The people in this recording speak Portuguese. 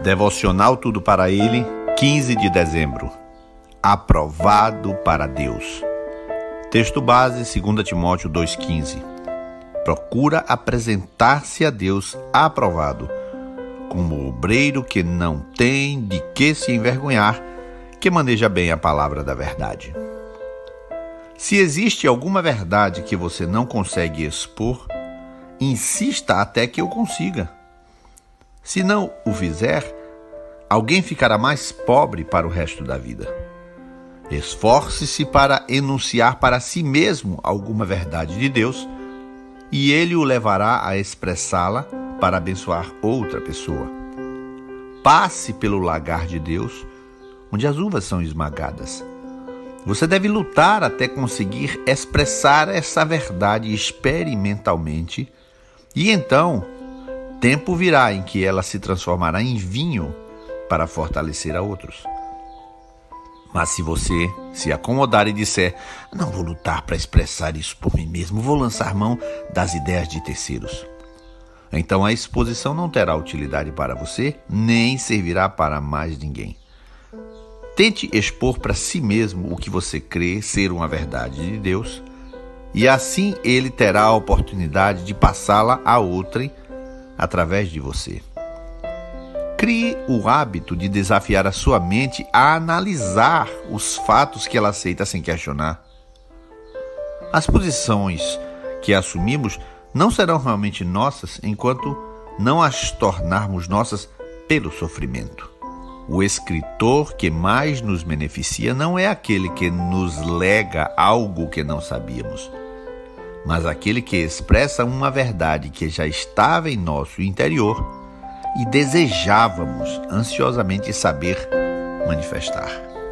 Devocional Tudo para Ele, 15 de dezembro. Aprovado para Deus. Texto base, 2 Timóteo 2,15. Procura apresentar-se a Deus aprovado, como obreiro que não tem de que se envergonhar, que maneja bem a palavra da verdade. Se existe alguma verdade que você não consegue expor, insista até que eu consiga. Se não o fizer, alguém ficará mais pobre para o resto da vida. Esforce-se para enunciar para si mesmo alguma verdade de Deus e Ele o levará a expressá-la para abençoar outra pessoa. Passe pelo lagar de Deus, onde as uvas são esmagadas. Você deve lutar até conseguir expressar essa verdade experimentalmente e então tempo virá em que ela se transformará em vinho para fortalecer a outros. Mas se você se acomodar e disser, não vou lutar para expressar isso por mim mesmo, vou lançar mão das ideias de terceiros, então a exposição não terá utilidade para você, nem servirá para mais ninguém. Tente expor para si mesmo o que você crê ser uma verdade de Deus, e assim Ele terá a oportunidade de passá-la a outrem através de você. Crie o hábito de desafiar a sua mente a analisar os fatos que ela aceita sem questionar. As posições que assumimos não serão realmente nossas enquanto não as tornarmos nossas pelo sofrimento. O escritor que mais nos beneficia não é aquele que nos lega algo que não sabíamos, mas aquele que expressa uma verdade que já estava em nosso interior e desejávamos ansiosamente saber manifestar.